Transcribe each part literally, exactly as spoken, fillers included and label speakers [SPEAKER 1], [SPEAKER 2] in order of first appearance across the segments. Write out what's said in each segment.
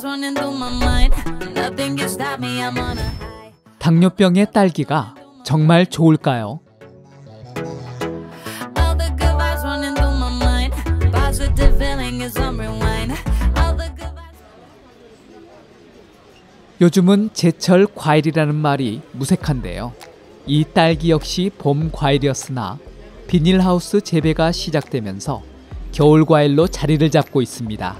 [SPEAKER 1] 당뇨병의 딸기가 정말 좋을까요? 요즘은 제철 과일이라는 말이 무색한데요. 이 딸기 역시 봄 과일이었으나 비닐하우스 재배가 시작되면서 겨울 과일로 자리를 잡고 있습니다.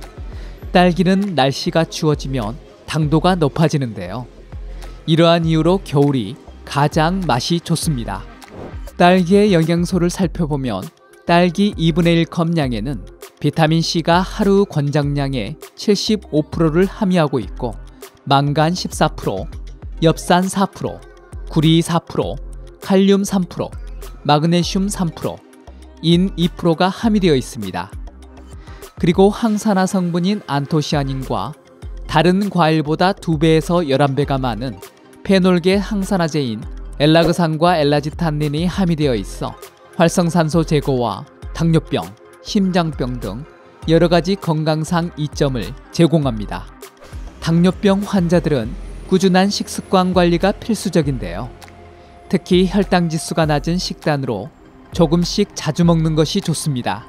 [SPEAKER 1] 딸기는 날씨가 추워지면 당도가 높아지는데요. 이러한 이유로 겨울이 가장 맛이 좋습니다. 딸기의 영양소를 살펴보면 딸기 이분의 일 컵 양에는 비타민C가 하루 권장량의 칠십오 퍼센트를 함유하고 있고 망간 십사 퍼센트, 엽산 사 퍼센트, 구리 사 퍼센트, 칼륨 삼 퍼센트, 마그네슘 삼 퍼센트, 인 이 퍼센트가 함유되어 있습니다. 그리고 항산화 성분인 안토시아닌과 다른 과일보다 두 배에서 열한 배가 많은 페놀계 항산화제인 엘라그산과 엘라지탄닌이 함유되어 있어 활성산소 제거와 당뇨병, 심장병 등 여러 가지 건강상 이점을 제공합니다. 당뇨병 환자들은 꾸준한 식습관 관리가 필수적인데요. 특히 혈당 지수가 낮은 식단으로 조금씩 자주 먹는 것이 좋습니다.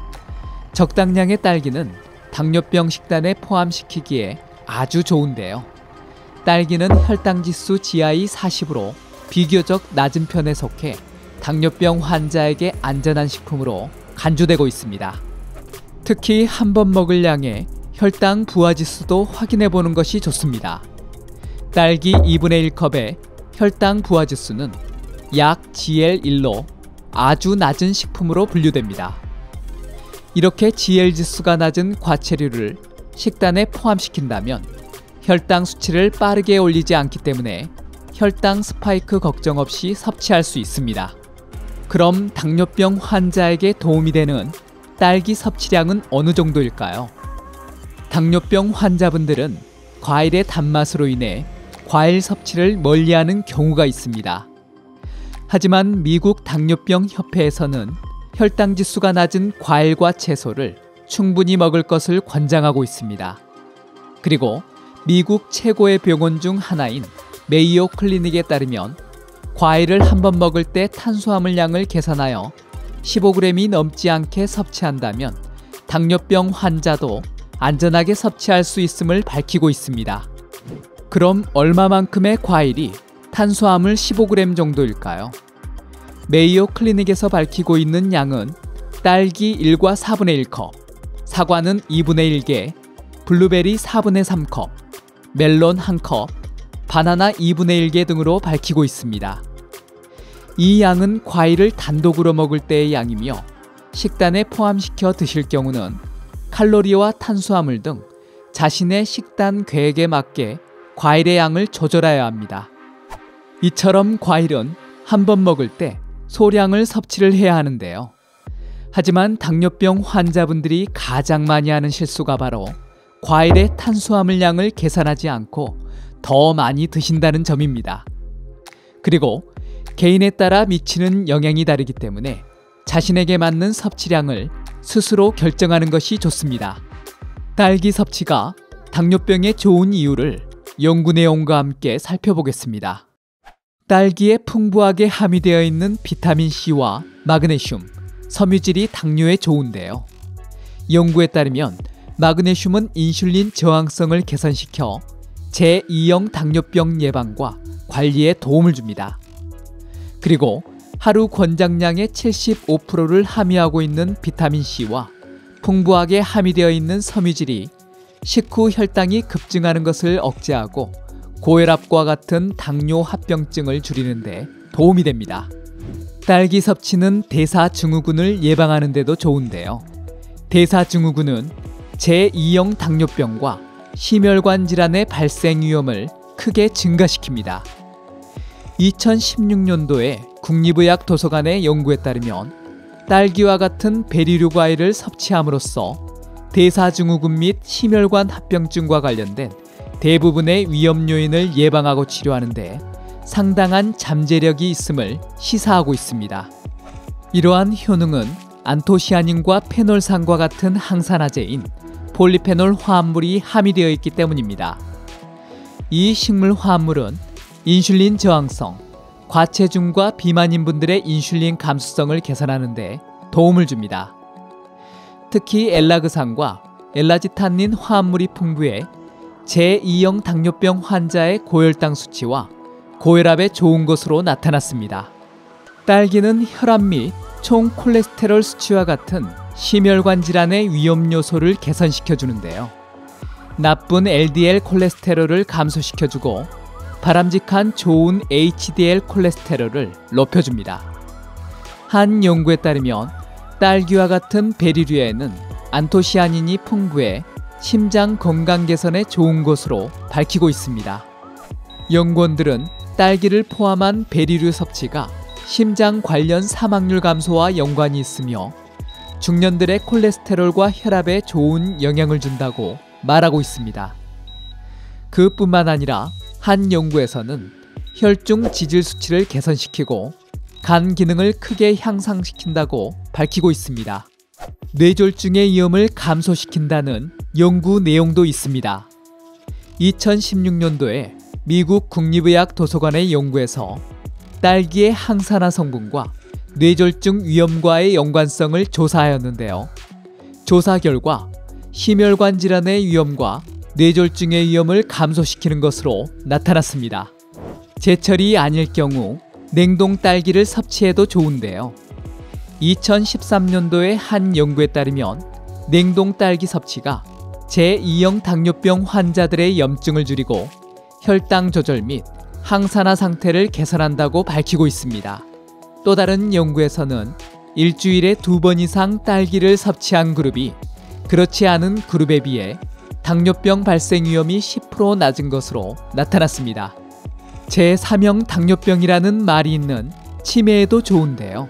[SPEAKER 1] 적당량의 딸기는 당뇨병 식단에 포함시키기에 아주 좋은데요. 딸기는 혈당 지수 지하의 사십으로 비교적 낮은 편에 속해 당뇨병 환자에게 안전한 식품으로 간주되고 있습니다. 특히 한 번 먹을 양의 혈당 부하 지수도 확인해 보는 것이 좋습니다. 딸기 이분의 일 컵의 혈당 부하 지수는 약 지 엘 일로 아주 낮은 식품으로 분류됩니다. 이렇게 지 엘 지수가 낮은 과체류를 식단에 포함시킨다면 혈당 수치를 빠르게 올리지 않기 때문에 혈당 스파이크 걱정 없이 섭취할 수 있습니다. 그럼 당뇨병 환자에게 도움이 되는 딸기 섭취량은 어느 정도일까요? 당뇨병 환자분들은 과일의 단맛으로 인해 과일 섭취를 멀리하는 경우가 있습니다. 하지만 미국 당뇨병 협회에서는 혈당 지수가 낮은 과일과 채소를 충분히 먹을 것을 권장하고 있습니다. 그리고 미국 최고의 병원 중 하나인 메이오 클리닉에 따르면 과일을 한 번 먹을 때 탄수화물 양을 계산하여 십오 그램이 넘지 않게 섭취한다면 당뇨병 환자도 안전하게 섭취할 수 있음을 밝히고 있습니다. 그럼 얼마만큼의 과일이 탄수화물 십오 그램 정도일까요? 메이오 클리닉에서 밝히고 있는 양은 딸기 일과 사분의 일 컵, 사과는 이분의 일 개, 블루베리 사분의 삼 컵, 멜론 한 컵, 바나나 이분의 일 개 등으로 밝히고 있습니다. 이 양은 과일을 단독으로 먹을 때의 양이며 식단에 포함시켜 드실 경우는 칼로리와 탄수화물 등 자신의 식단 계획에 맞게 과일의 양을 조절해야 합니다. 이처럼 과일은 한 번 먹을 때 소량을 섭취를 해야 하는데요. 하지만 당뇨병 환자분들이 가장 많이 하는 실수가 바로 과일의 탄수화물 양을 계산하지 않고 더 많이 드신다는 점입니다. 그리고 개인에 따라 미치는 영향이 다르기 때문에 자신에게 맞는 섭취량을 스스로 결정하는 것이 좋습니다. 딸기 섭취가 당뇨병에 좋은 이유를 연구 내용과 함께 살펴보겠습니다. 딸기에 풍부하게 함유되어 있는 비타민C와 마그네슘, 섬유질이 당뇨에 좋은데요. 연구에 따르면 마그네슘은 인슐린 저항성을 개선시켜 제이형 당뇨병 예방과 관리에 도움을 줍니다. 그리고 하루 권장량의 칠십오 퍼센트를 함유하고 있는 비타민C와 풍부하게 함유되어 있는 섬유질이 식후 혈당이 급증하는 것을 억제하고 고혈압과 같은 당뇨 합병증을 줄이는 데 도움이 됩니다. 딸기 섭취는 대사증후군을 예방하는 데도 좋은데요. 대사증후군은 제이형 당뇨병과 심혈관 질환의 발생 위험을 크게 증가시킵니다. 이천십육 년도에 국립의학도서관의 연구에 따르면 딸기와 같은 베리류 과일을 섭취함으로써 대사증후군 및 심혈관 합병증과 관련된 대부분의 위험 요인을 예방하고 치료하는 데 상당한 잠재력이 있음을 시사하고 있습니다. 이러한 효능은 안토시아닌과 페놀산과 같은 항산화제인 폴리페놀 화합물이 함유되어 있기 때문입니다. 이 식물 화합물은 인슐린 저항성, 과체중과 비만인 분들의 인슐린 감수성을 개선하는 데 도움을 줍니다. 특히 엘라그산과 엘라지탄닌 화합물이 풍부해 제이형 당뇨병 환자의 고혈당 수치와 고혈압에 좋은 것으로 나타났습니다. 딸기는 혈압 및 총 콜레스테롤 수치와 같은 심혈관 질환의 위험 요소를 개선시켜 주는데요. 나쁜 엘디엘 콜레스테롤을 감소시켜주고 바람직한 좋은 에이치디엘 콜레스테롤을 높여줍니다. 한 연구에 따르면 딸기와 같은 베리류에는 안토시아닌이 풍부해 심장 건강 개선에 좋은 것으로 밝히고 있습니다. 연구원들은 딸기를 포함한 베리류 섭취가 심장 관련 사망률 감소와 연관이 있으며 중년들의 콜레스테롤과 혈압에 좋은 영향을 준다고 말하고 있습니다. 그뿐만 아니라 한 연구에서는 혈중 지질 수치를 개선시키고 간 기능을 크게 향상시킨다고 밝히고 있습니다. 뇌졸중의 위험을 감소시킨다는 연구 내용도 있습니다. 이천십육 년도에 미국 국립의학 도서관의 연구에서 딸기의 항산화 성분과 뇌졸중 위험과의 연관성을 조사하였는데요. 조사 결과 심혈관 질환의 위험과 뇌졸중의 위험을 감소시키는 것으로 나타났습니다. 제철이 아닐 경우 냉동 딸기를 섭취해도 좋은데요. 이천십삼 년도의 한 연구에 따르면 냉동 딸기 섭취가 제이형 당뇨병 환자들의 염증을 줄이고 혈당 조절 및 항산화 상태를 개선한다고 밝히고 있습니다. 또 다른 연구에서는 일주일에 두 번 이상 딸기를 섭취한 그룹이 그렇지 않은 그룹에 비해 당뇨병 발생 위험이 십 퍼센트 낮은 것으로 나타났습니다. 제삼형 당뇨병이라는 말이 있는 치매에도 좋은데요.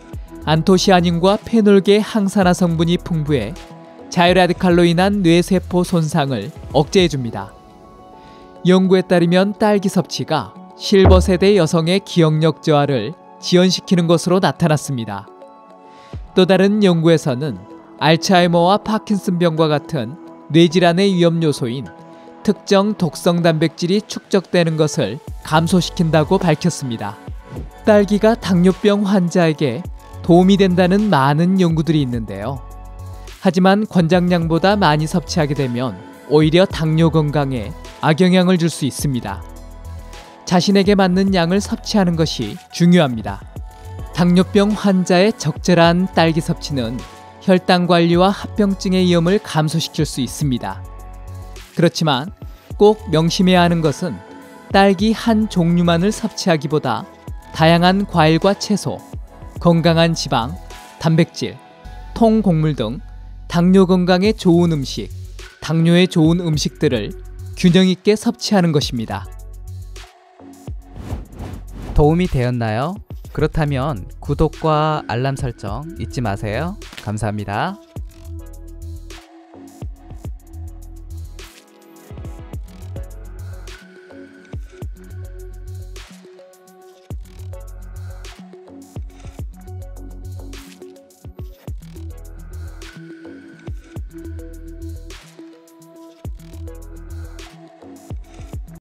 [SPEAKER 1] 안토시아닌과 페놀계 항산화 성분이 풍부해 자유라디칼로 인한 뇌세포 손상을 억제해줍니다. 연구에 따르면 딸기 섭취가 실버 세대 여성의 기억력 저하를 지연시키는 것으로 나타났습니다. 또 다른 연구에서는 알츠하이머와 파킨슨병과 같은 뇌질환의 위험 요소인 특정 독성 단백질이 축적되는 것을 감소시킨다고 밝혔습니다. 딸기가 당뇨병 환자에게 도움이 된다는 많은 연구들이 있는데요. 하지만 권장량보다 많이 섭취하게 되면 오히려 당뇨 건강에 악영향을 줄 수 있습니다. 자신에게 맞는 양을 섭취하는 것이 중요합니다. 당뇨병 환자의 적절한 딸기 섭취는 혈당 관리와 합병증의 위험을 감소시킬 수 있습니다. 그렇지만 꼭 명심해야 하는 것은 딸기 한 종류만을 섭취하기보다 다양한 과일과 채소, 건강한 지방, 단백질, 통곡물 등 당뇨 건강에 좋은 음식, 당뇨에 좋은 음식들을 균형 있게 섭취하는 것입니다. 도움이 되었나요? 그렇다면 구독과 알람 설정 잊지 마세요. 감사합니다.